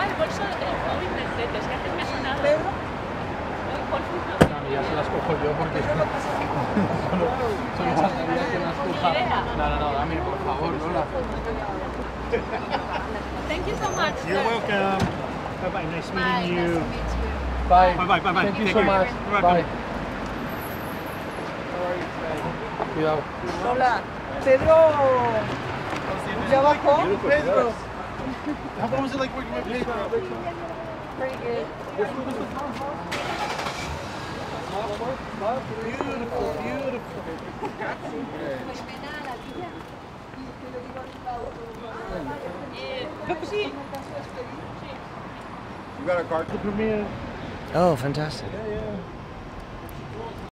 el bolso móvil del dedo, es que antes me ha sonado. ¿Pedro? No, ya se las cojo yo porque solo faltaría que las coja. No, dame, por favor, Lola. Thank you so much. You're welcome. Bye-bye, nice meeting you. Bye. Bye-bye. Thank you Take so care. much. You're welcome. Bye. Cuidado. Hola. Pedro. ¿Ya bajó? Pedro. How was it like working with Pedro? Pretty good. Beautiful, beautiful. Sí. You got a card to premiere? Oh, fantastic. Yeah.